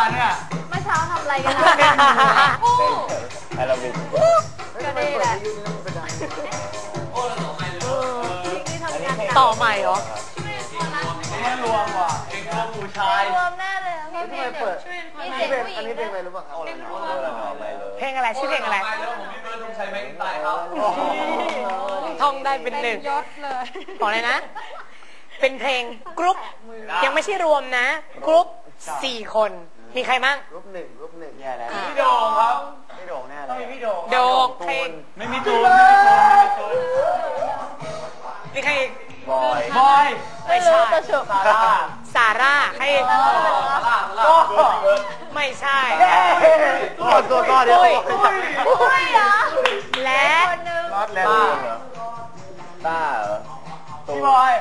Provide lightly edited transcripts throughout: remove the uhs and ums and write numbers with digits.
เนี่ยเมื่อเช้าทำอะไรกันนะไอเราบินก็ดีแหละต่อใหม่เหรอไม่รวมว่ะเพลงพวกผู้ชายรวมแน่เลยเพลงเปิดมีเสียงผู้หญิงอันนี้เพลงอะไรรู้ป่ะครับเพลงอะไรชื่อเพลงอะไรแล้วผมพี่เบิร์ดธงชัยแม็กไตครับท่องได้เป็นหนึ่งบอกเลยนะเป็นเพลงกรุ๊ปยังไม่ใช่รวมนะกรุ๊ป4 คนมีใครมั่งรูปหนึ่งแย่แล้วพี่โด่งครับพี่โด่งแน่เลยพี่โด่งโดงเพลงไม่มีตูนมีใครอีกบอยไม่ใช่ซาร่าใครก็ไม่ใช่ตัวก้อนเดียวและรอดแล้วต้าเหรอพี่บอย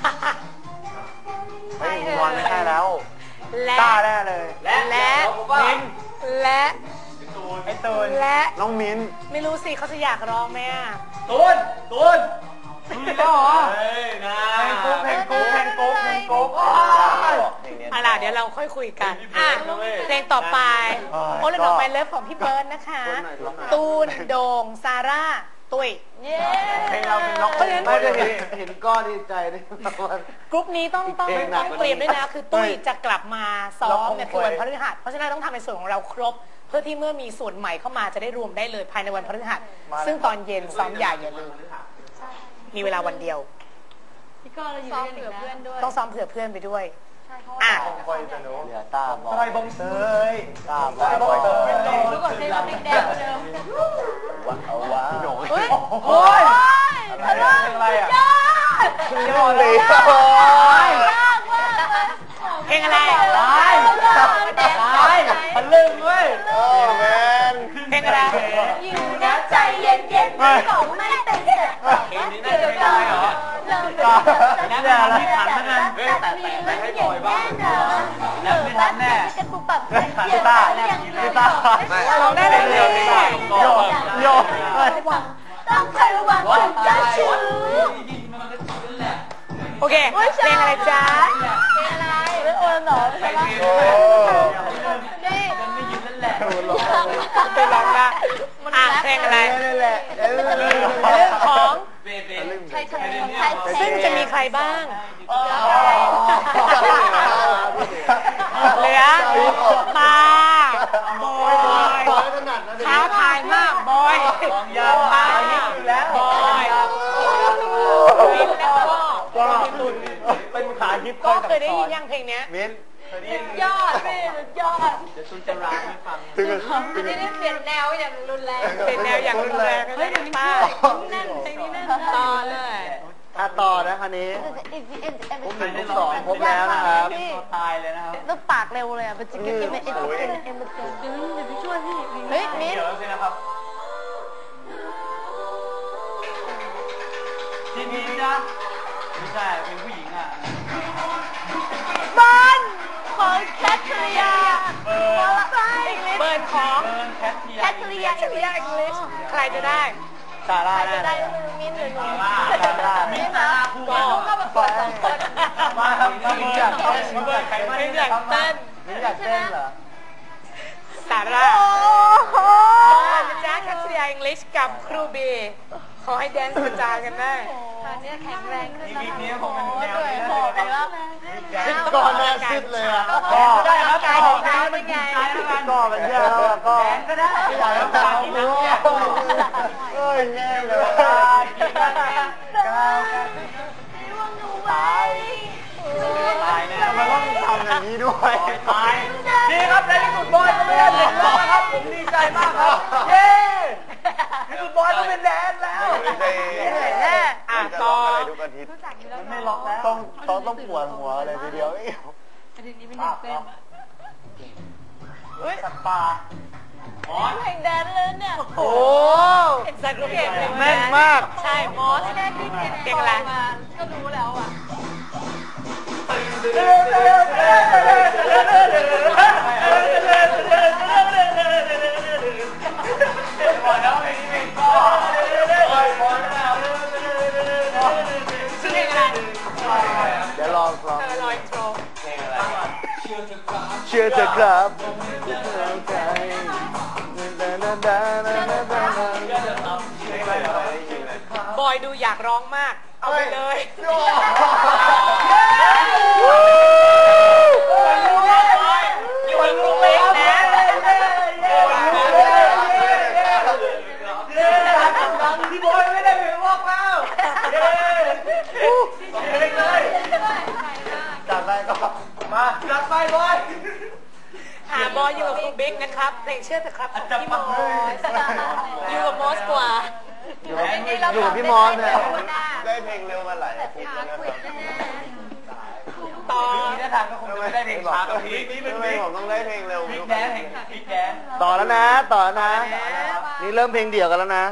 ไม่บอลไม่ใช่แล้วและต้าแน่เลยและมิ้นและไอตูนและน้องมิ้นไม่รู้สิเขาจะอยากร้องไหมอ่ะตูนมีแล้วเหรอเพลงกุ๊กอะไรเดี๋ยวเราค่อยคุยกันเพลงต่อไปโอ้เรื่องต่อไปเลิฟของพี่เบิร์ดนะคะตูนโด่งซาร่าตุ้ยเพลงเราเป็นล็อกเพราะฉะนั้นเห็นก้อนดีใจด้วยกรุ๊ปนี้ต้องเตรียมด้วยนะคือตุ้ยจะกลับมาซ้อมเนี่ยคือวันพฤหัสเพราะฉะนั้นต้องทำในส่วนของเราครบเพื่อที่เมื่อมีส่วนใหม่เข้ามาจะได้รวมได้เลยภายในวันพฤหัสซึ่งตอนเย็นซ้อมใหญ่อย่าลืมมีเวลาวันเดียวพี่ก็เราอยู่ซ้อมเผื่อเพื่อนด้วยต้องซ้อมเผื่อเพื่อนไปด้วยเหลือตาบอยบงเตยตาบอยเตยรู้ก่อนเพลงเราเพลงแดงเดิมว้าวโอ้ยเพลงอะไรอ่ะยอดเลยยากมากเพลงอะไรทะลึ่งเว้ยแมนเพลงอะไรอยู่นะใจเย็นๆของไม่เต็มเพลงนี้น่าจะได้เหรอแล้วพี่ขันนั่นนั่นแต่ให้บอยบ้างแล้วไม่ทันแน่กีตาร์ร้องได้เลยโยต้องคอยระวังคนเจ้าชู้โอเคเพลงอะไรจ๊ะเพลงอะไรไม่โอนหรอใช่ไหมนี่ไม่ยืนนั่นแหละไปลองละเพลงอะไรนี่แหละเรื่องของซึ่งจะมีใครบ้างเหลือตาบอยท้าทายมากบอยตาบอยมิ้นแล้วก็เป็นขาฮิปก็เคยได้ยินยังเพลงนี้มิ้นยอดพี่ยอดเดี๋ยวซุนจะร้องให้ฟังอันนี้ได้เปลี่ยนแนวอย่างรุนแรงเปลี่ยนแนวอย่างรุนแรงเฮ้ยเดี๋ยวนี้แน่นเพลงนี้แน่นต่อเลยต่อนะคันนี้ผมถึง2 ผมแล้วนะครับตายเลยนะครับต้องปากเร็วเลยอ่ะเป็นจิ๊กจิ๊กจิ๊กจิ๊กจิ๊กเดี๋ยวพี่ช่วยพี่เฮ้ยมิ้นทีนี้นะไม่ใช่เป็นผู้หญิงอ่ะบ้านของแคทริยาเบิร์นของแคทริยาอังกฤษใครจะได้ซาร่าจะได้มิ้นหรือหนูมิ้นซาร่าคู่ก็ประกวด2 คนมาทำมิ้นอยากเต้นใครไม่อยากเต้นมิ้นอยากเต้นเหรอซาร่านะจ๊ะแคทริยาอังกฤษกับครูบีขอให้แดนซ์กระจายกันได้ตอนนี้แข็งแรงขึ้นแล้วนี้คงเป็นแนวนี้ก่อนหน้าซิดเลยอ่ะก็ได้ครับกายของเขาเป็นไงก็เป็นแย่แล้วก็ก็ได้ใหญ่แล้วก็เอ้ยแย่เลยตายแน่มันต้องทำอย่างนี้ด้วยตายดีครับในที่สุดบอยก็ไม่ได้เล่นแล้วนะครับผมดีใจมากครับเย้ที่สุดบอยก็เป็นแดนแล้วต่อไม่ล็อกแล้วต้องปวดหัวเลยทีเดียวอันนี้ไม่เด็กเต้นสัตว์ป่าเพลงแดนเลยเนี่ยโอ้สัตว์ลูกเก่งแม่นมากใช่มอสแรกที่เพลงอะไรก็รู้แล้วอ่ะชื่อเพลงอะไรเดี๋ยวลองอินโทรชื่อชื่อเธอครับบอยดูอยากร้องมาก เอาไปเลย อยู่ในกลุ่มเล็กนะที่บอยไม่ได้ไปบอกแล้วจัดไปก็มาจัดไปบอยบอยอยู่กับคุณบิ๊กนะครับเพลงเชื่อเถอะครับของพี่มอสอยู่กับมอสกว่าอยู่กับพี่มอนเนี่ยได้เพลงเร็วมาหลายเพลงแล้วนะครับต่อนี่ทางก็คงจะไม่ได้เพลงช้ากับพี่นี่เป็นเพลงผมต้องได้เพลงเร็วบิ๊กแดนบิ๊กแดนต่อแล้วนะต่อนะนี่เริ่มเพลงเดี่ยวกันแล้วนะ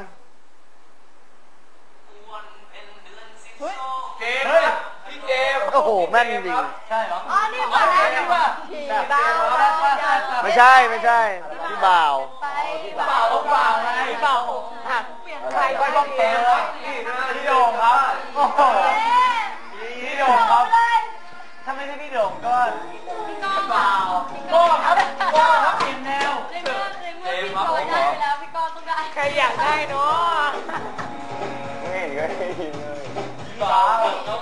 เกมพี่เกมโอ้โหแม่นจริงใช่เหรออ๋อนี่ก่อนแล้วนี่ว่าไม่ใช่พี่บ่าวพี่บ่าวไงพี่บ่าวหักใครก็ต้องเกมพี่โด่งครับโอ้โหพี่โด่งครับถ้าไม่ใช่พี่โด่งก็พี่บ่าวโก้ครับทีมแนวในเมื่อพี่บอยได้ไปแล้วพี่ก้อนต้องได้ใครอยากได้เนาะไม่เห็นก็ได้ยินเลยบ่าว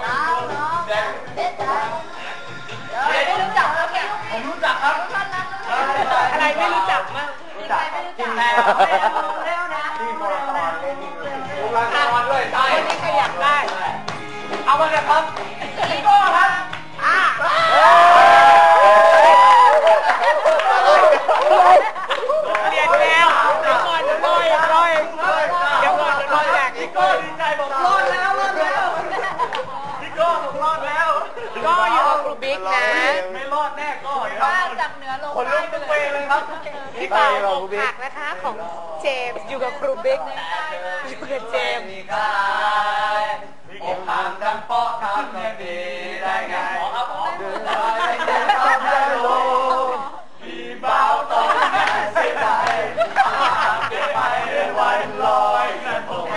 ไม่รู้จักแล้วเนี่ยผมรู้จักครับอะไรไม่รู้จักมั้งทีมแนวแล้วนะที่บอลตอนเล่นด้วยใช่วันนี้ใครอยากได้เอามาเลยครับพี่โก้ครับเรียนแล้วเดี๋ยวก่อนจะลอยแจกพี่โก้ดีใจบอกรอดแล้วพี่โก้บอกรอดแล้วก็อยู่กับครูบิ๊กนะไม่รอดแน่ก็ว่าจากเหนือลงคนลุกทุกเวเลยครับพี่บ่าวอกหักนะคะของเจมส์อยู่กับครูบิ๊กอยู่กับเจมส์อกหักดังเปาะทำได้ดีได้ไงครับพี่บ่าวต้องเสียใจไปวันลอยนั่นผม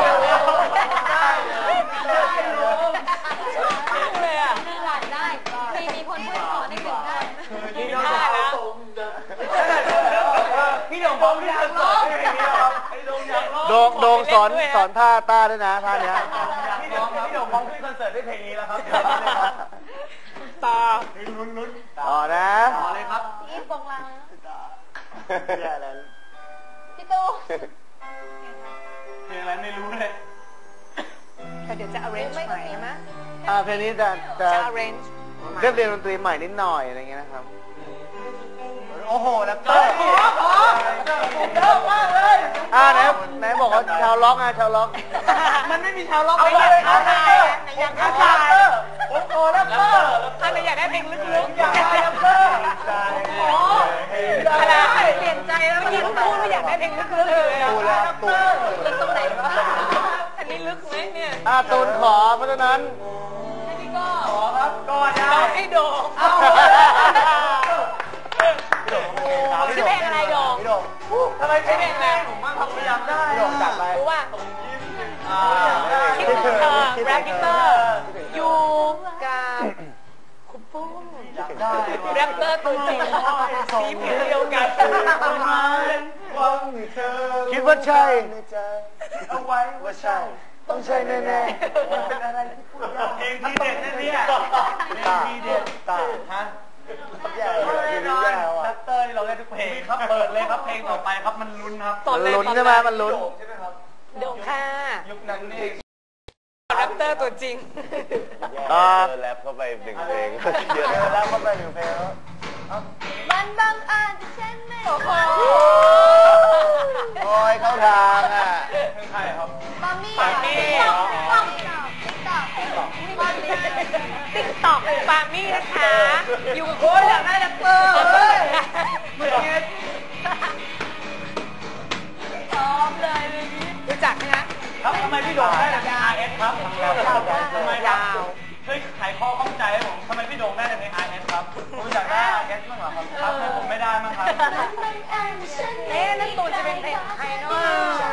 เลยอ่ะได้มีคนพูดขอในกลุ่มได้นี่ได้แล้วพี่โด่งบอกพี่อยากร้องโด่งสอนท่าต้าด้วยนะท่าเนี้ยพี่โด่งมองขึ้นคอนเสิร์ตด้วยเพลงนี้แล้วครับต่อต่อนะต่อเลยครับพี่ตรงลังพี่ตู้เพลงอะไรไม่รู้เลยเดี๋ยวจะ arrange ใหม่ไหมเพลงนี้จะ arrange เรียนดนตรีใหม่นิดหน่อยอะไรเงี้ยนะครับโอ้โหแล้วเต้ยเยอะมากเลยไหนบอกว่าชาวล็อกชาวล็อกมันไม่มีชาวล็อกไม่อยากท้าทายอยากท้าทายผมโตแล้วเต้ยอันไหนอยากได้เพลงลึกๆอยากได้เต้ยอะไรเปลี่ยนใจแล้วเมื่อกี้พูดว่าอยากได้เพลงลึกๆเลยตูแล้วตูลึกตรงไหนวะอันนี้ลึกไหมเนี่ยตูนขอเพราะฉะนั้นพี่ก็ขอครับก็ได้ให้โด่งชื่อเพลงอะไรโด่งทำไมชื่อเพลงแรงผมว่าทำพยายามได้โด่งจัดไปรู้ว่าคิดถึงแรปเตอร์อยู่กับคุณปุ้มแรปเตอร์ตัวจริงสีผิวเดียวกันคิดว่าใช่เอาไว้ว่าใช่ต้องใช่แน่ๆเป็นอะไรที่พูดยากเพลงที่เด็ดนะเนี่ยที่เด็ดตาฮะแย่นักเตอร์นี่เราได้ทุกเพลงครับเปิดเลยครับเพลงต่อไปครับมันลุ้นครับลุ้นใช่ไหมมันลุ้นใช่ไหมครับโด่งค่ะยุคนั้นนี่แรปเตอร์ตัวจริงแรปเข้าไปหนึ่งเพลงเดี๋ยวแรปเข้าไปหนึ่งเพลงแล้วมันบังอาจฉันไม่โอ้ยเข้าทางอ่ะใครครับปามี่ติ๊กตอกปามี่นะคะอยู่กับคุณอยากได้แรปเตอร์เหมือนไงพร้อมเลยรู้จักไหมนะครับทำไมพี่โด่งได้แต่ RS ครับทำไมยาวเฮ้ยไขข้อข้องใจให้ผมทำไมพี่โด่งได้แต่ RS ครับผมอยากได้ RS บ้างเหรอครับทำให้ผมไม่ได้มั้งครับนั่นตูนจะเป็นเพลงใครเนาะ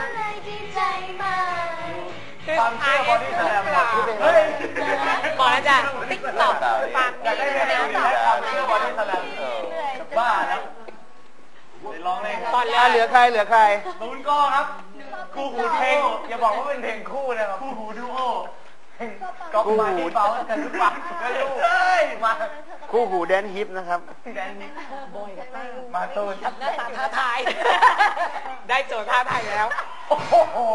ความเชื่อบอดี้แสลมเฮ้ยบอกนะจ๊ะติ๊กต็อกฟังอยากได้เพลงนี้ได้ความเชื่อบอดี้แสลมก่อนเลยเหลือใครเหลือใครตูนก็ครับคู่หูเพลงอย่าบอกว่าเป็นเพลงคู่นะครับคู่หูดูโอก็มาที่เปากันหรือเปล่าก็รู้มาคู่หูแดนฮิปนะครับแดนนี่บอยกับต้ามาตูนหน้าตาท้าทาย ได้โจทย์ท้าทายแล้วโอ้โห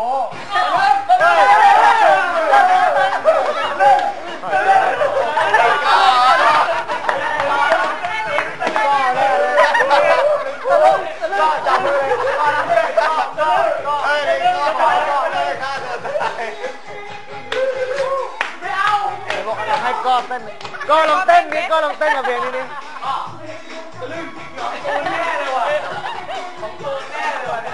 ก็จับเลยไม่เอาบอกให้ก็เต้นก็ลองเต้นนี่ก็ลองเต้นกับเพลงนี้นี่ตูนแน่เลยว่ะของตูนแน่เลยว่ะ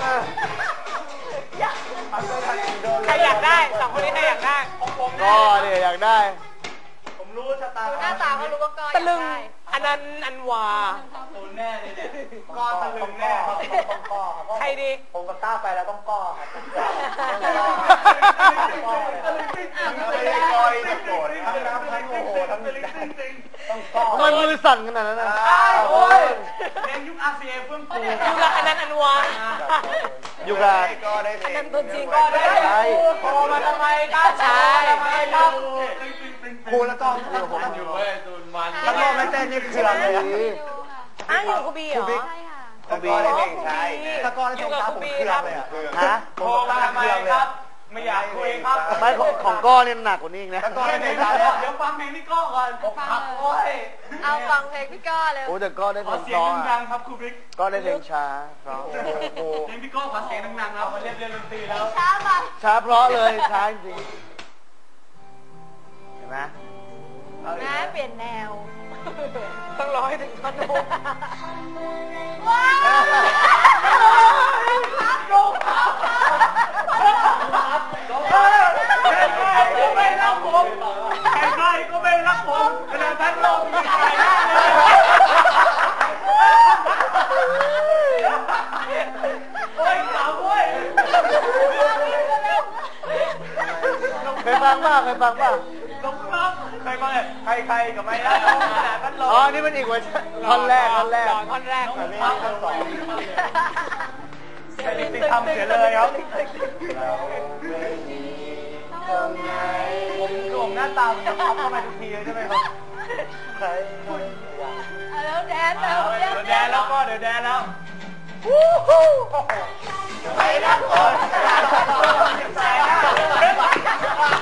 ใครอยากได้สองคนนี้ใครอยากได้ก็เนี่ยอยากได้ผมรู้ชะตาหน้าตาก็รู้ว่าก้อยตะลึงอันนั้นอันวาตูนแน่เลยเนี่ยก้อนตะลึงแน่ครับต้องก้อครับใครดีผมกับต้าไปแล้วต้องก้อครับก้อยจะโกรธทั้งน้ำทั้งโมโหทั้งต้องก้อทำไมมือสั่นขนาดนั้นนะโอ้ยเพลงยุค RCA เฟื่องฟูอยู่ละอันนั้นอันวาอยู่กับก็ได้อันนั้นตัวจริงก็ได้พอมาทำไมก้าใช่ครูแล้วก็ผมอยู่เว้ยตูนมันแล้วก็ไม่เต้นนี่เครื่องเลยอ้าวอยู่กับครูบีเหรอใช่ค่ะตะกอนได้เพลงใช่ตะกอนได้เพลงช้าผมเครื่องเลยอ่ะฮะโทรมาทำไมครับไม่อยากคุยครับไม่ของก้อเนี่ยหนักกว่านี้อีกนะตะกอนได้เพลงช้าแล้วเดี๋ยวฟังเพลงพี่ก้อก่อนขับโอ้ยเอาฟังเพลงพี่ก้อเลยโอ้แต่ก้อได้ขเพอลงเสีเพยงราะดังๆครับครูบิ๊กก็ได้เพลงช้าเพราะเพลงพี่ก้อขอเสียงดังๆครับมาเรียนดนตรีแล้วช้าไปช้าเพราะเลยช้าจริงเห็นไหมแม่เปลี่ยนแนวต้องรอให้ถึงท่อนฮุกว้าวก็ไม่รักผมใครๆก็ไม่รักผมขนาดนั้นเราไม่ใช่ได้เลยโอ้ยขำเว้ยเคยฟังป่ะเคยฟังป่ะลงครับใครมาเนี่ยใครๆก็ไม่รักผมขนาดนั้นเราอ๋อนี่มันอีกเวอร์ชันท่อนแรกท่อนแรกท่อนแรกอันนี้ท่อนสองแต่ลิติทำเสียเลยครับผมหน้าตามันจะพับเข้ามาทุกทีเลยใช่ไหมครับแล้วแดนแล้วเดี๋ยวแดนแล้วก็เดี๋ยวแดนแล้วไปรักคนใส่หน้า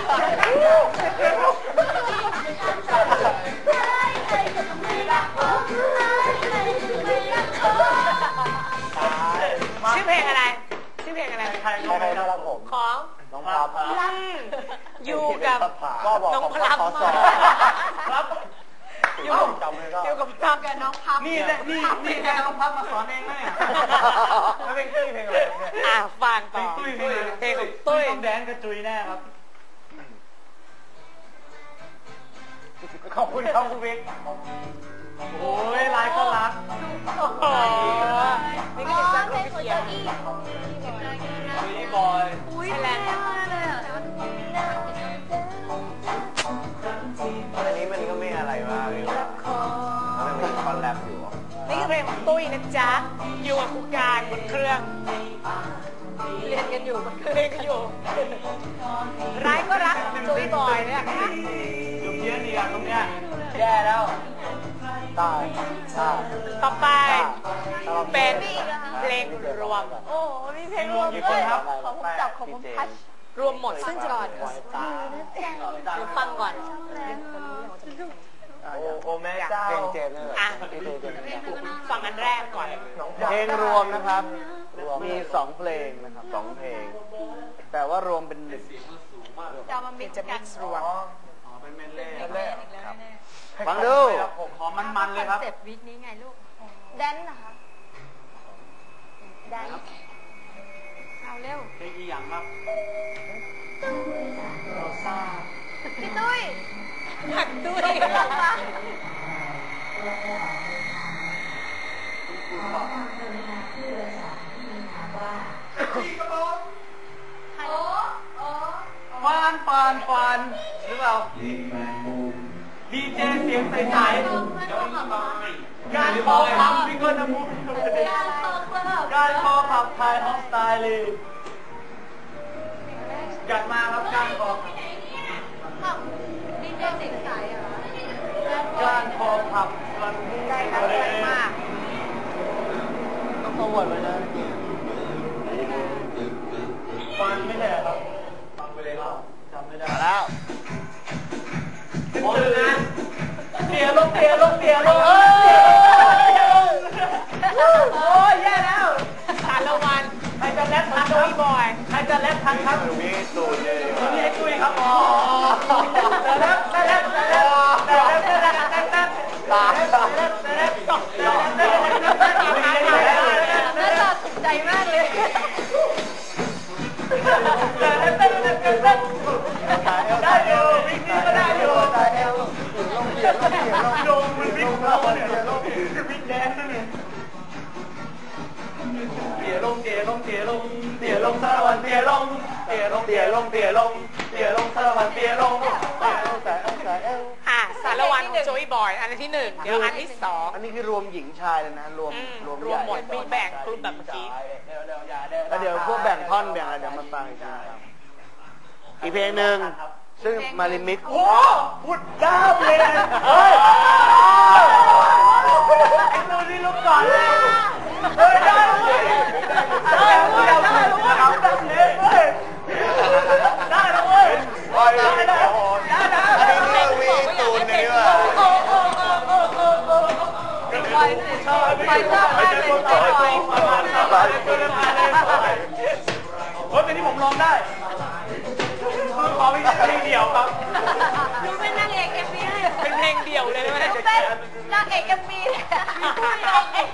ชื่อเพลงอะไรชื่อเพลงอะไรใครก็ไม่รักผมของน้องพับอยู่กับก็บอกน้องพลับครับอยู่กับพลับกับน้องพับนี่แหละนี่แกน้องพับมาสอนเองไหมอ่ะแล้วเพลงตุ้ยเพลงอะไรเนี่ยอ่ะฟังต่อตุ้ยเพลงของตุ้ยต้องแดนกระจุยแน่ครับขอบคุณครับคุณวิกโอ้ยลายก็รักโอ้โหนี่ก็เป็นจังหวะเขียนนี่บอยอุ้ยแรงมากเลยอ่ะอันนี้มันก็ไม่อะไรมากเลยมันมีคอนแลบอยู่นี่คือเพลงของตุ้ยนะจ๊ะอยู่กับครูการบนเครื่องเรียนกันอยู่มันเพลงก็อยู่ร้ายก็รักจุ้ยบอยเนี่ยอยู่เพี้ยนดีกันตรงเนี้ยแย่แล้วตายตายต่อไปเป็นเพลงรวมโอ้มีเพลงรวมด้วยของผมจับของผมพัชรวมหมดซึ่งจะก่อนเดี๋ยวฟังก่อนโอ้แม่เจ้าเพลงเจนเลยอ่ะฟังอันแรกก่อนเพลงรวมนะครับ มี2เพลงนะครับ2เพลง แต่ว่ารวมเป็นหนึ่งจะมามิกจะซ์มิกันกซ์รวมอ๋อเป็นเมนเล่ครับ ฟังดูผมขอมันๆเลยครับเจ็บวิกนี้ไงลูกแดนนะคะแดนเอาเร็วเพลงอีหยังครับพี่ตุ้ยหักตุ้ยฟานหรือเปล่าดีเจเสียงใสๆการบอกคำพี่ก็น้ำมุกการขับไทยฮอสไตล์เลยจัดมาครับก้านคอนี่เด็กใสเหรอก้านคอผับมันมุ่งได้ครับได้มากต้องประวัติไว้นะฟันไม่ใช่ครับฟังไปเลยครับจำไม่ได้มาแล้วโอ้ยนะเตี๋ยลงโอ้ยแย่แล้วสารวันใครจะแรปทันโจยบอยใครจะแรปทันครับมีสูตรเลยนี่ให้คุยครับอ๋อแรปตาน่าจะถูกใจมากเลยได้อยู่วิ่งนี่ก็ได้อยู่ตายแล้วลงเปลี่ยนลงมันวิ่งเราเนี่ยวิ่งแดนนั่นเองเตี๋ยลงสารวันเตี๋ยลงสารวันเตี๋ยลงสารวันโจยบอยอันที่หนึ่งเดี๋ยวอันที่สองอันนี้คือรวมหญิงชายเลยนะรวมรวมใหญ่หมดมีแบ่งกลุ่มแบบเมื่อกี้แล้วเดี๋ยวพวกแบ่งท่อนแบ่งอะไรเดี๋ยวมาฟังอีกทีครับอีกเพลงหนึ่งซึ่งมาริมิกโอ้พูดด้าเลยเฮ้ยดูนี่ลุกก่อนเลยเฮ้ยได้เลยเพลงนี้ผมร้องได้คือขอเป็นเพลงเดียวครับดูเป็นนางเอกเอ็มวีเลยเป็นเพลงเดียวเลยไหมเป็นนางเอกเอ็มวีเลยมีผู้ร้องเอง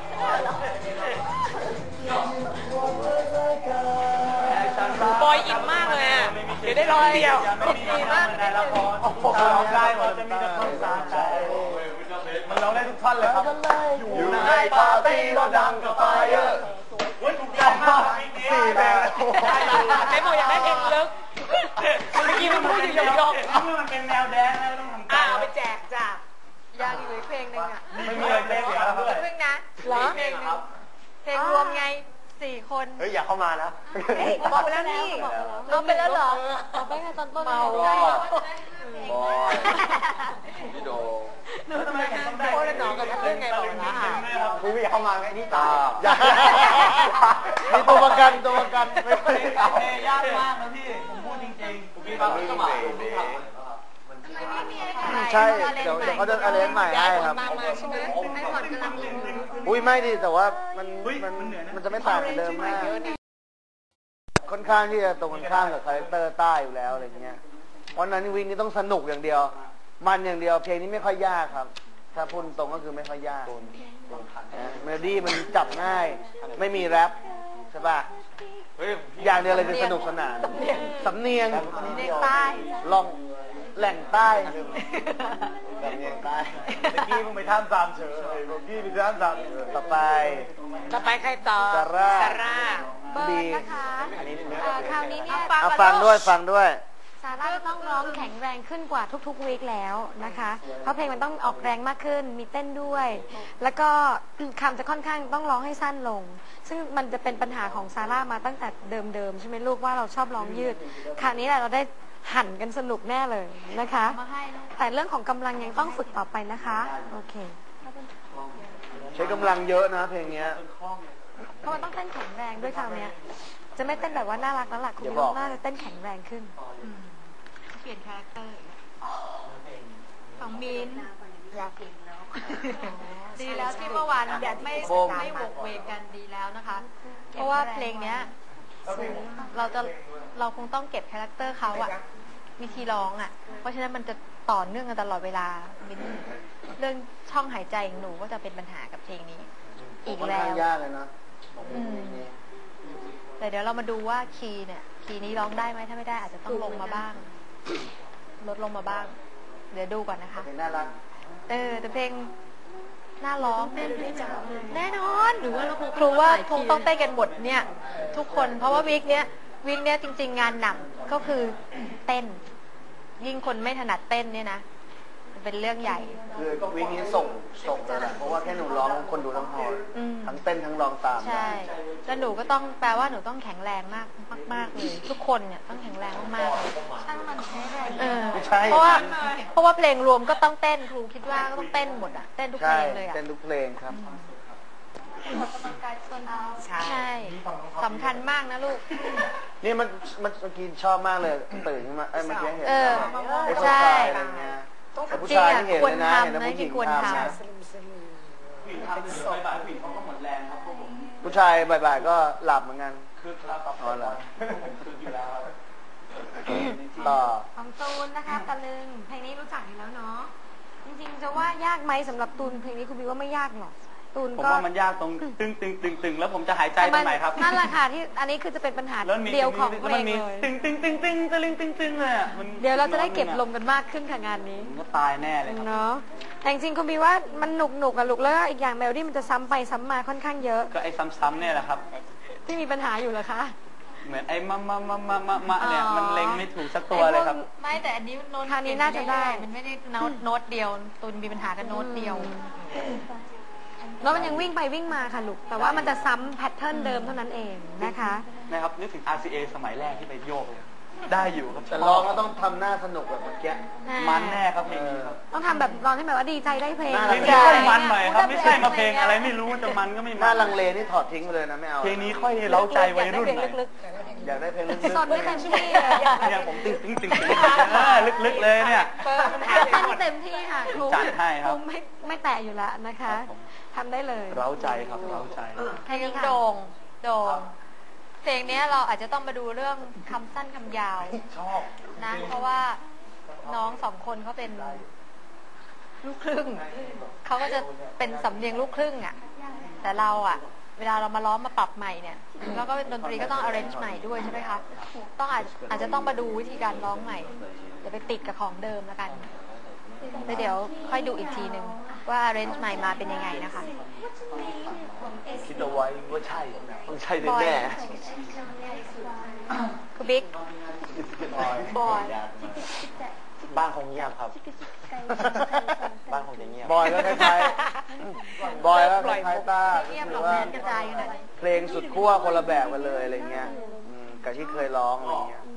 บอยอินมากเลยอ่ะเดี๋ยวได้ร้องเดียวดีมากในละครร้องได้มันจะมีแต่คนสาใจมันร้องได้ทุกท่อนเลยครับอยู่ในปาร์ตี้เราดังกับไฟเออร์โอ้ยถูกใจมากสี่แบงไอ้โมอยากได้เพลงลึกเมื่อกี้มันพูดอยู่ยองมันเป็นแนวแดนนะต้องทำเอาไปแจกจ้ะอยากอยู่อีกเพลงหนึ่งอ่ะไม่มีอะไรเสียแล้วเพื่อนเพิ่งนะเหรอเพลงหนึ่งเพลงรวมไง4 คนเฮ้ยอย่าเข้ามานะบอกไปแล้วนี่เอาไปแล้วเหรอบอกไปแค่ตอนต้นเมาได้บอยพี่โดทำไมผมต้องได้โคตรหนองกับเรื่องไงบอกนะคุณไม่อยากเข้ามาไงนี่ตามีตัวประกันไม่ค่อยเอายากมากนะพี่ผมพูดจริงๆผมมีบางสมัครใช่เดี๋ยวเขาจะอะไรใหม่ให้ครับมาใช่ไหมให้ผ่อนกำลังลงอุ้ยไม่ดิแต่ว่ามันจะไม่ต่างกันเดิมมากค่อนข้างที่จะตรงกันข้ามกับคาแรคเตอร์ใต้อยู่แล้วอะไรเงี้ยวันนั้นวิ่งนี่ต้องสนุกอย่างเดียว มันอย่างเดียวเพลงนี้ไม่ค่อยยากครับ ถ้าพูดตรงก็คือไม่ค่อยยากเมโลดี้มันจับง่าย ไม่มีแรปใช่ป่ะอย่างเดียวเลยคือสนุกสนานสำเนียงเด็กใต้ลองแหล่งใต้สำเนียงใต้เมื่อกี้มึงไปท่ามสามเฉยเมื่อกี้ไปท่ามสามเฉยต่อไปใครต่อซาร่าซาร่าเบิร์นนะคะคราวนี้เนี่ยฟังด้วยซาร่าจะต้องร้องแข็งแรงขึ้นกว่าทุกๆวีคแล้วนะคะ เพราะเพลงมันต้องออกแรงมากขึ้น มีเต้นด้วย แล้วก็คำจะค่อนข้างต้องร้องให้สั้นลง ซึ่งมันจะเป็นปัญหาของซาร่ามาตั้งแต่เดิมๆใช่ไหมลูกว่าเราชอบร้องยืด คราวนี้แหละเราได้หั่นกันสนุกแน่เลยนะคะ แต่เรื่องของกำลังยังต้องฝึกต่อไปนะคะ โอเคใช้กำลังเยอะนะเพลงเนี้ยเพราะมันต้องเต้นแข็งแรงด้วยคราวเนี้ย จะไม่เต้นแบบว่าน่ารักแล้วล่ะคุณอย่าลูบอกกน่าจะเต้นแข็งแรงขึ้นเปลี่ยนคาแรคเตอร์ของมีนดีแล้วที่เมื่อวานไม่หมกเวกกันดีแล้วนะคะ เพราะว่าเพลงเนี้ยเราคงต้องเก็บคาแรคเตอร์เขาอะวิธีร้องอะเพราะฉะนั้นมันจะต่อเนื่องกันตลอดเวลาเรื่องช่องหายใจของหนูก็จะเป็นปัญหากับเพลงนี้ อีกแล้วค่อนข้างยากเลยนะแต่เดี๋ยวเรามาดูว่าคีย์นี้ร้องได้ไหมถ้าไม่ได้อาจจะต้องลงมาบ้าง ลดลงมาบ้าง เดี๋ยวดูก่อนนะคะเพลงน่ารักแต่เพลงน่าร้องแน่นอนหรือว่าเราครูว่าคงต้องเต้นกันหมดเนี่ย ทุกคนเพราะว่าวีคเนี้ยจริงๆงานหนักก็คือเต้น ยิ่งคนไม่ถนัดเต้นเนี่ยนะเป็นเรื่องใหญ่คือวิกนี้ส่งเลยแหละเพราะว่าแค่หนูร้องคนดูทั้งฮอลทั้งเต้นทั้งร้องตามใช่แล้วหนูก็ต้องแปลว่าหนูต้องแข็งแรงมากเลยทุกคนเนี่ยต้องแข็งแรงมากๆเลยช่างมันใช้แรงเพราะว่าเพลงรวมก็ต้องเต้นครูคิดว่าก็ต้องเต้นหมดอ่ะเต้นทุกเพลงเลยอ่ะเต้นทุกเพลงครับใช่สำคัญมากนะลูกนี่มันเมื่อกี้ชอบมากเลยตื่นขึ้นมาเมื่อกี้เห็นไอ้ผู้ใช่ชายอะไรเงี้ยแต่ผู้ชายที่เห็นเลยนะเห็นผู้หญิงทำนะผู้ชายบ่ายๆก็หลับเหมือนกันอ๋อเหรอต่อของตูนนะคะตะลึงเพลงนี้รู้จักอยู่แล้วเนาะจริงๆจะว่ายากไหมสำหรับตูนเพลงนี้คุณบีว่าไม่ยากหรอกตูนผมก็ว่ามันยากตรงตึงแล้วผมจะหายใจตรงไหนครับนั่นแหละค่ะที่อันนี้คือจะเป็นปัญหาเดียวของเพลงเลยตึงเลยอ่ะเดี๋ยวเราจะได้เก็บลมกันมากขึ้นค่ะงานนี้ผมก็ตายแน่เลยครับเนาะแต่จริงๆคุณบีว่ามันหนุกอะลูกแล้วก็อีกอย่างเมโลดี้มันจะซ้ำไปซ้ำมาค่อนข้างเยอะก็ไอ้ซ้ำๆเนี่ยแหละครับที่มีปัญหาอยู่เหรอคะเหมือนไอ้มะเนี่ยมันเล็งไม่ถูกสักตัวเลยครับไม่แต่อันนี้โน้ตทางนี้น่าจะได้มันไม่ได้โน้ตเดียวตูนมีปัญหากับโน้ตเดียวแล้วมันยังวิ่งไปวิ่งมาค่ะลูกแต่ว่ามันจะซ้ำแพทเทิร์นเดิมเท่านั้นเองนะคะนะครับนึกถึง RCA สมัยแรกที่ไปโยกเลยได้อยู่ครับแต่ร้องก็ต้องทำหน้าสนุกแบบเมื่อกี้มันแน่ครับเพลงนี้ครับต้องทำแบบร้องให้แบบว่าดีใจได้เพลงน่าเพลงนี้ค่อยมันหน่อยครับไม่ใช่มาเพลงอะไรไม่รู้จะมันก็ไม่หมัน้าน ลังเลนี่ถอดทิ้งไปเลยนะไม่เอาเพลงนี้ค่อยเล้าใจวัยรุ่นหน่อยอยากได้เพลงลึกสดไม่เต็มที่เลยเนี่ยผมตึงลึกๆเลยเนี่ยเต้นเต็มที่ค่ะครูจัดให้ครับครูไม่แตะอยู่แล้วนะคะทำได้เลยเล้าใจครับเล้าใจเพลงโด่งเพลงเนี้ยเราอาจจะต้องมาดูเรื่องคำสั้นคำยาวชอบนะ เพราะว่าน้องสองคนเขาเป็นลูกครึ่งเขาก็จะเป็นสำเนียงลูกครึ่งอ่ะแต่เราอ่ะเวลาเรามาร้องมาปรับใหม่เนี่ยแล้วก็ดนตรีก็ต้อง arrange ใหม่ด้วยใช่ไหมคะต้องอาจจะต้องมาดูวิธีการร้องใหม่อย่าไปติดกับของเดิมแล้วกันแล้วเดี๋ยวค่อยดูอีกทีหนึ่งว่า arrange ใหม่มาเป็นยังไงนะคะคิดเอาไว้ว่าใช่ต้องใช่แน่คือบิ๊กๆบอยบ้านคงเงียบครับ บ้านคงจะเงียบ บอยก็คล้ายๆบอยก็คล้ายๆต้าเงียบคืหรออกว่าแมนกระจายกันหน่อยเพลงสุดขั้วคนละแบบกันเลยอะไรเงี้ยกับที่เคยร้องอะไรเงี้ย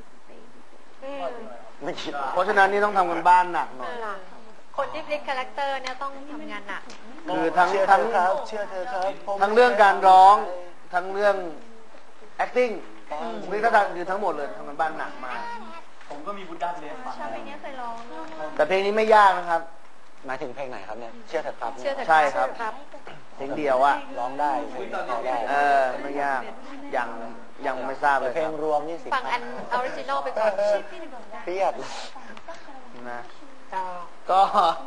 เพราะฉะนั้นนี่ต้องทำกันบ้านหนักหน่อยคนที่พลิกคาแรคเตอร์เนี่ยต้องทำงานหนักคือทั้งเชื่อเธอครับทั้งเรื่องการร้องทั้งเรื่อง acting นี่ก็คือทั้งหมดเลยทำกันบ้านหนักมากผมก็มีบุญด้านเลยฟังชอบเพลงนี้เคยร้องแต่เพลงนี้ไม่ยากนะครับหมายถึงเพลงไหนครับเนี่ยเชื่อเธอครับเชื่อเถอะใช่ครับครับเพลงเดียวอะร้องได้ไม่ยากยังไม่ทราบเลยเพลงรวมนี่สิฟังอันออริจินอลไปก่อนเครียดนะก็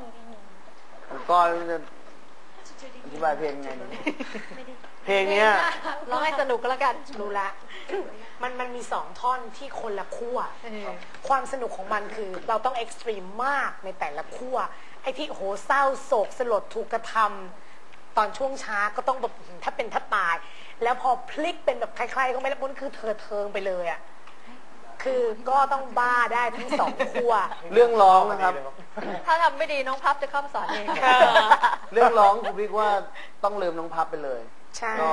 จะอธิบายเพลงไงดีเพลงเนี้ยร้องให้สนุกก็แล้วกันรู้ละมันมีสองท่อนที่คนละขั้วความสนุกของมันคือเราต้องเอ็กซ์ตรีมมากในแต่ละขั้วไอ้ที่โหเศร้าโศกสลดถูกกระทำตอนช่วงช้าก็ต้องแบบถ้าเป็นถ้าตาย แล้วพอพลิกเป็นแบบใครๆก็ไม่รับมันคือเทิงไปเลยอ่ะคือก็ต้องบ้าได้ทั้งสองขั้วเรื่องร้องนะครับถ้าทำไม่ดีน้องพับจะเข้ามาสอนเองเรื่องร้องคุณพี่ว่าต้องลืมน้องพับไปเลยใช่ก็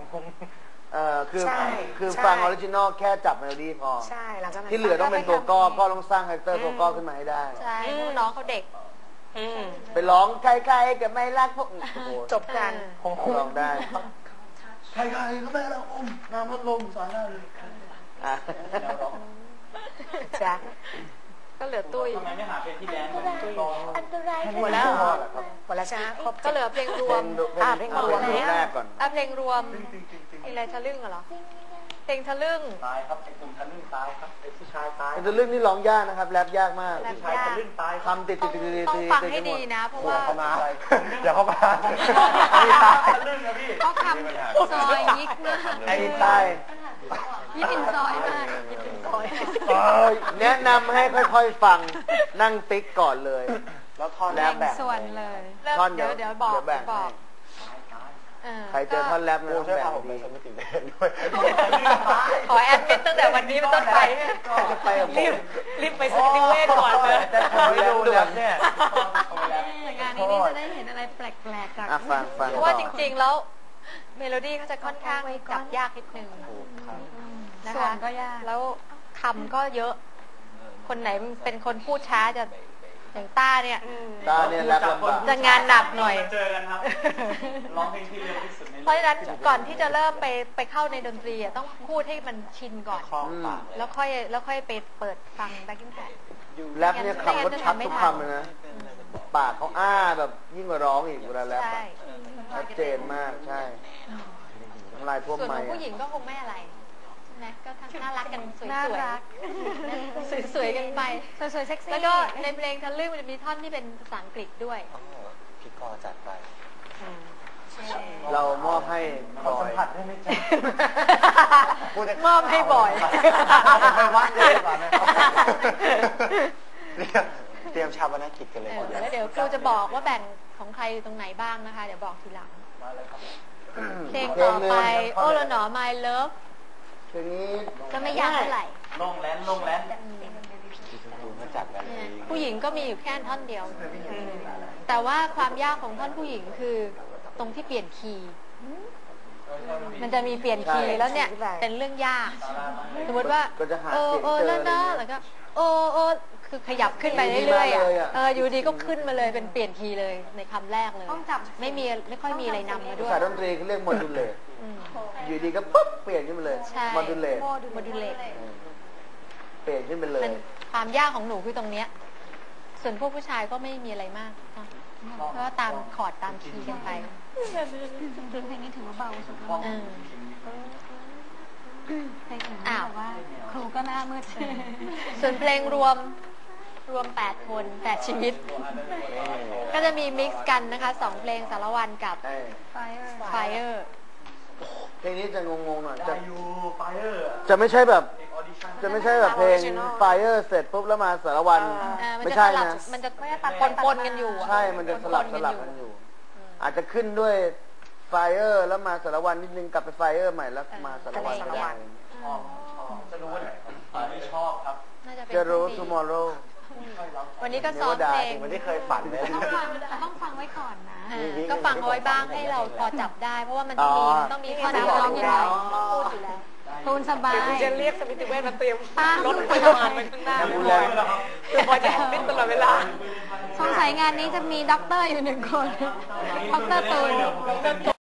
คือฟังออริจินอลแค่จับเมโลดี้พอใช่หลังจากนั้นที่เหลือต้องเป็นตัวก้อต้องสร้างคาแรคเตอร์ตัวก้อขึ้นมาให้ได้ใช่เพราะน้องเขาเด็กไปร้องใครๆกับไม่รักพวกโอ้โหจบกันร้องได้ใครๆก็ไม่รักอมน้ำพัดลมสายหน้าเลยจ้ะก็เหลือตุ้ยทำไมไม่หาเพลงที่แดนซ์อันตรายหมดแล้วหมดแล้วใช่ไหมครบก็เหลือเพลงรวมเพลงรวมเพลงแรกก่อนเพลงรวมอะไรทะลึ่งเหรอเพลงทะลึ่งตายครับไอ้ตุ่มทะลึ่งตายครับไอ้ผู้ชายตายแต่เรื่องนี้ร้องยากนะครับแรปยากมากผู้ชายทะลึ่งตายทำติดต้องฟังให้ดีนะ เพราะว่าอย่าเข้ามาทะลึ่งนะพี่เขาคำซอยยิกมากไอ้ใต้ยิกเป็นซอยมากแนะนำให้ค่อยๆฟังนั่งติ๊กก่อนเลย แล้วท่อนแรแบ่ปงแบบส่วนเลยท่อนเดี๋ยวบอกแบ่งบอกใครเจอท่อนแรปนะต้องแบ่งดีขอแอดมิทตั้งแต่วันนี้เป็นต้นไปจะไปกับผมรีบไปสกิลเวทก่อนเลยแต่ผมไม่ดูแรปเนี่ยงานนี้นี่จะได้เห็นอะไรแปลกๆจากฟังเพราะว่าจริงๆแล้วเมโลดี้เขาจะค่อนข้างจับยากนิดนึงนะส่วคะนก็ยากแล้วคำก็เยอะ คนไหนเป็นคนพูดช้าจะอย่างต้าเนี่ยตาเนี่ยแรปลำบากจะงานหนักหน่อยเจอกันครับร้องเพลงที่เร็วที่สุดในโลกเพราะฉะนั้นก่อนที่จะเริ่มไปเข้าในดนตรีอะต้องพูดให้มันชินก่อน แล้วค่อยไปเปิดฟังแบ็คกิ้งแท็กแรปเนี่ยคำก็ชัดทุกคำเลยนะ ปากเขาอ้าแบบยิ่งกว่าร้องอีกเวลาแรปใช่ชัดเจนมากใช่น้ำลายท่วมส่วนไมของค์ผู้หญิงก็คงไม่อะไรใช่ไหมก็ทั้งน่ารักกันสวยน่ารักๆสวยๆกันไปสวยๆเซ็กซี่แล้วก็ในเพลงทะลึ่งมันจะมีท่อนที่เป็นภาษาอังกฤษด้วยพี่กอจัดไปเรามอบให้บอสัมยผัสได้ไหมจ๊ะมอบให้บ่อยไปวัดเลยดีกว่าไหมเตรียมชาปนกิจกันเลยแล้วเดี๋ยวครูจะบอกว่าแบ่งของใครตรงไหนบ้างนะคะ เดี๋ยวบอกทีหลัง เพลงต่อไป โอ้ละหนอ My Love เพลงนี้ก็ไม่ยากเท่าไหร่ลงแลนลงแลนดูมาจัดกันผู้หญิงก็มีอยู่แค่ท่อนเดียว แต่ว่าความยากของท่อนผู้หญิงคือตรงที่เปลี่ยนคีย์ มันจะมีเปลี่ยนคีย์แล้วเนี่ยเป็นเรื่องยาก สมมติว่าก็จะหาโอ้เสียงโอ้เจอแล้วอะไรนะเงี้ยแล้วก็โอ้โอ้คือขยับขึ้นไปเรื่อยๆดีมากเลยอะอยู่ดีก็ขึ้นมาเลยเป็นเปลี่ยนคีย์เลยในคำแรกเลยต้องจับไม่ค่อยมีอะไรนำมาด้วภาย ษาดนตรีเขาเรียกโมดูลเลตอืมอยู่ดีก็ปุ๊บเปลี่ยนขึ้นมาเลยใช่โมดูลเลตโมดูเลตเปลี่ยนขึ้นไปเลยมันความยากของหนูคือตรงเนี้ย ส่วนพวกผู้ชายก็ไม่มีอะไรมากเนอะเพราะว่าตามคอร์ดตามคีย์กันไปเพลงนี้ถือว่าเบาสุดอืมเพลงอื่นอ้าวแต่ว่าครูก็หน้ามืดส่วนเพลงรวม 8 คน 8 ชีวิต ก็จะมีมิกซ์กันนะคะ 2 เพลงสารวันกับ Fire เพลงนี้จะงงๆหน่อยไดยูไฟเออร์จะไม่ใช่แบบออดิชั่นจะไม่ใช่แบบเพลง Fire เสร็จปุ๊บแล้วมาสารวันมันไม่จะใช่สลับนะมันจะปนกันอยู่อะใช่ มันจะสลับกันอยู่ อาจจะขึ้นด้วย Fire แล้วมาสารวันนิดนึงกลับไป Fire ใหม่แล้วมาสารวันอะไรอย่างเงี้ยชอบจะรู้ว่าไหนไม่ชอบครับน่าจะเป็นจะรู้พงนี้ tomorrow วันนี้ก็ซ้อมเพลงวันนี้เคยฝันเลยต้องฟังไว้ก่อนนะก็ฟังเอาไว้บ้างให้เราพอจับได้ เพราะว่ามันต้องมีข้อนับร้องอยู่แล้วพูดอยู่แล้วตูนสบายจะเรียกสมิติเวชมาเตรียมป้ารถพยาบาลไปข้างหน้าดูแลคือพอจะมิดตลอดเวลาสงสัยงานนี้จะมีด็อกเตอร์อยู่1 คนด็อกเตอร์ตูน